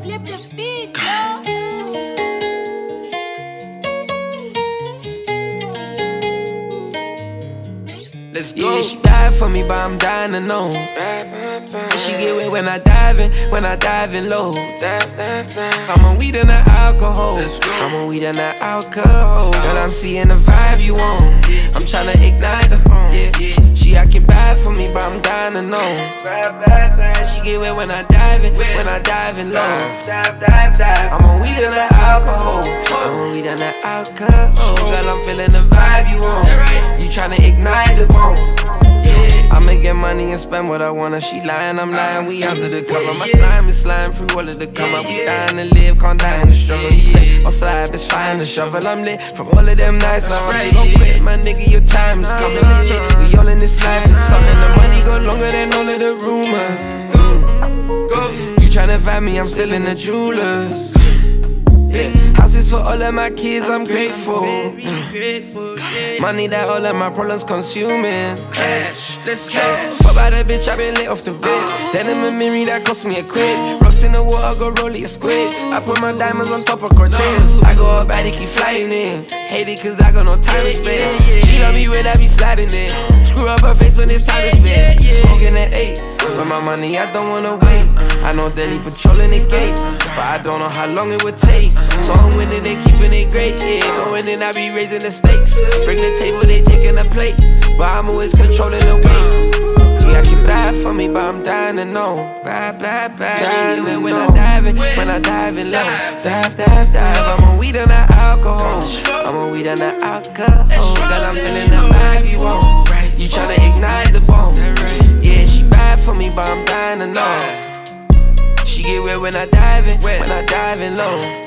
Flip the beat, yo. Let's go. Yeah, she bad for me, but I'm dying to know. She get wet when I dive in low. I'm on weed and the alcohol. I'm on weed and the alcohol. Girl, I'm seeing the vibe you want. I'm tryna ignite her. Yeah. She acting bad for me, but I'm dying to know. She get wet when I dive in low. I'm on weed and the alcohol. I'm on weed and the alcohol. Girl, I'm feeling the vibe you want. You tryna ignite the bone. I'ma get money and spend what I wanna. She lying, I'm lying, we under the cover. My slime is slime through all of the come up. We dying to live, can't die in the struggle. You say, oh slide, bitch, fine the shovel. I'm lit from all of them nights. I'm she gon' quit, my nigga, your time is coming legit. We all in this life, it's something. The money go longer than all of the rumors. You tryna find me, I'm still in the jewelers. Yeah. Houses for all of my kids, I'm grateful. Money that all of my problems consuming. Let's go. Fuck by that bitch, I been lit off the rip. Denim and Miri, that cost me a quid. Rocks in the water, go roll it a squid. I put my diamonds on top of Cortez. I go up, body keep flying in. Hate it cause I got no time to spend. She love me when I be sliding in. Screw up her face when it's time to spend. Smoking at 8. With my money, I don't wanna wait. I know Delhi patrolling the gate, but I don't know how long it would take. So I'm winning and keeping it great. Yeah, going in, I be raising the stakes. Bring the table, they taking the plate, but I'm always controlling the weight. She acting bad for me, but I'm dying to know. Dying when I dive in low. Dive. I'm on weed and the alcohol. I'm on weed and the alcohol. Girl, I'm feeling the vibe you want. You tryna ignite the bone. Yeah, she bad for me, but I'm dying to know. She get wet when I dive in low.